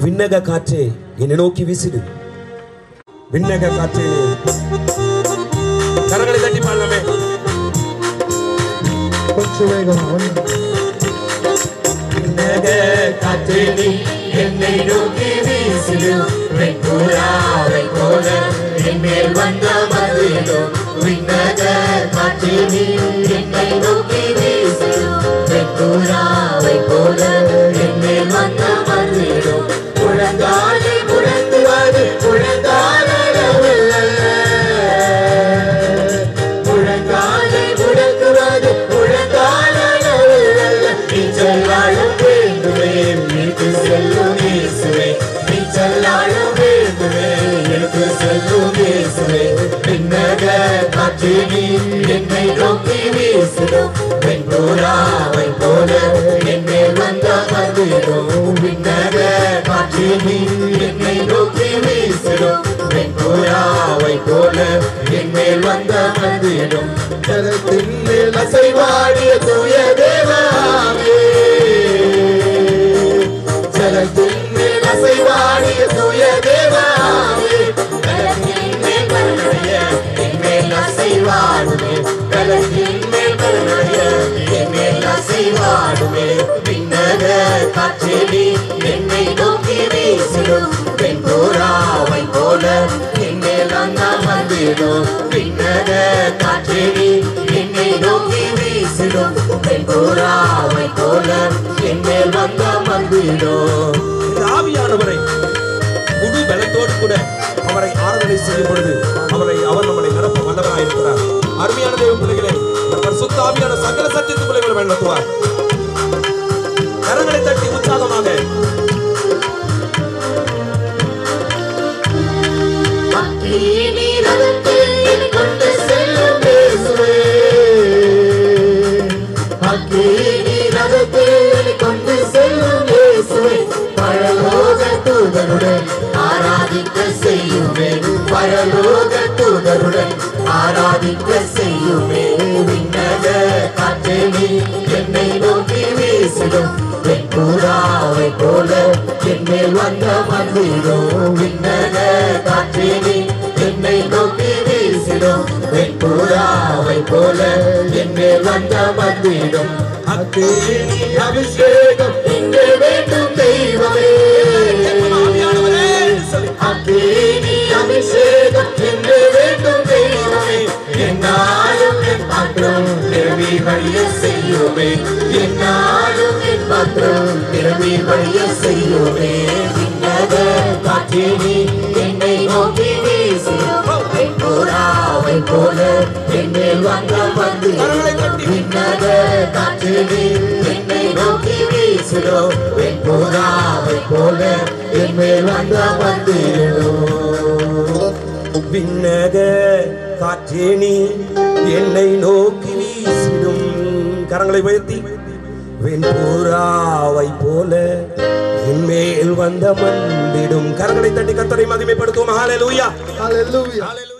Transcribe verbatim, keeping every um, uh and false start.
விண்ணக காற்றே என்னை நோக்கி வீசிடு. விண்ணக காற்றே கரங்களை தட்டி பாடலாமே. கொஞ்சம் வேகமா. விண்ணக காற்றே நீ என்னை நோக்கி வீசிடு. வெண்புறாவை போல என்மேல் வந்த மதிலும். விண்ணக காற்றே நீ என்னை நோக்கி வீசிடு. வெண்புறாவை போல என்மேல் வந்த மதிலும். முழங்காலை முழங்குவது முழங்கால முழங்காலை முழங்குவது முழங்கால நீச்சலாளும் வேண்டுமே எனக்கு செல்லும் இயேசுவே. நீச்சலாளும் வேண்டுமே எனக்கு செல்லும் இயேசுவே. விண்ணக காற்றே நீ என்னை நோக்கி வீசிடும். வெண்புறாவை போல என்மேல் வந்த மதிலும். விண்ணக காற்றே நீ என்னை நோக்கி வீசிடும். வெண்புறாவை போல என்மேல் வந்த மதிலும். கரத்தின் மேல் அசைவாடிய தூய தேவாவே. ஜலத்தின் மேல் அசைவாடிய தூய தேவாவே. கரத்தின் மேல் பரநடைய என்மேல் அசைவாடுமே. கரத்தின் மேல் பரநடைய என்மேல் அசைவாடுமே. விண்ணக காற்றே நீ என்னை நோக்கி வீசிடும். வெண்புறாவை போல என்மேல் வந்த மதிலும். விண்ணக காற்றே நீ என்னை நோக்கி வீசிடும். வெண்புறாவை போல என்மேல் வந்த மதிலும். ஆவியானவரை முழு பலத்தோடு கூட அவரை ஆராதனை செய்யும் பொழுது அவரை அவர் நம்மளை நிரப்ப வல்லவராக இருக்கிறார். அருமையான தேவ பிள்ளைகளே, பரிசுத்த ஆவியான சகல சத்தியத்துக்குள்ளே உங்களை நடத்துவார். கரங்களை தட்டி உற்சாகமாக அக்கினி ரதத்தில் கொண்டு செல்லும் இயேசுவே. அக்கினி ரதத்தில் கொண்டு செல்லும் இயேசுவே. பரலோக தூதருடன் ஆராதிக்க செய்யுமே. பரலோக தூதருடன் ஆராதிக்க செய்யுமே. விண்ணக காற்றே நீ என்னை நோக்கி வீசிடும். வெண்புறாவை போல என்மேல் வந்த மதிலும். விண்ணக காற்றே நீ என்னை நோக்கி வீசிடும். வெண்புறாவை போல என்மேல் வந்த மதிலும். அக்கினி அபிஷேகம் இங்கே வேண்டும் தெய்வமே. அக்கினி அபிஷேகம் இங்கே வேண்டும் தெய்வமே. என்னாலும் என் பாத்திரம் நிரம்பி வழிய செய்யுமே. என்னாலும் என் பாத்திரம் நிரம்பி வழிய செய்யுமே. விண்ணக காற்றே நீ என்னை நோக்கி வீசிடும். வெண்புறாவை போல என்மேல் வந்த மதிலும். விண்ணக காற்றே நீ என்னை நோக்கி வீசிடும். வெண்புறாவை போல என்மேல் வந்த மதிலும். விண்ணக காற்றே நீ என்னை நோக்கி வீசிடும். கரங்களை உயர்த்தி வெண்புறாவை போல என்மேல் வந்த மந்திடும். கரங்களை தட்டி கர்த்தரை மகிமைப்படுத்துவோம். ஹல்லேலூயா, ஹல்லேலூயா.